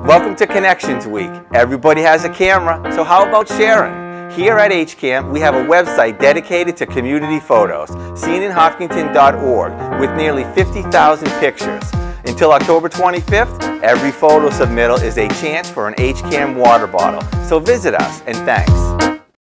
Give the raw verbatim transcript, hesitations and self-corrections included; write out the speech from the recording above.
Welcome to Connections Week. Everybody has a camera, so how about sharing? Here at H CAM, we have a website dedicated to community photos, seen in hopkinton dot org, with nearly fifty thousand pictures. Until October twenty-fifth, every photo submittal is a chance for an H CAM water bottle. So visit us, and thanks.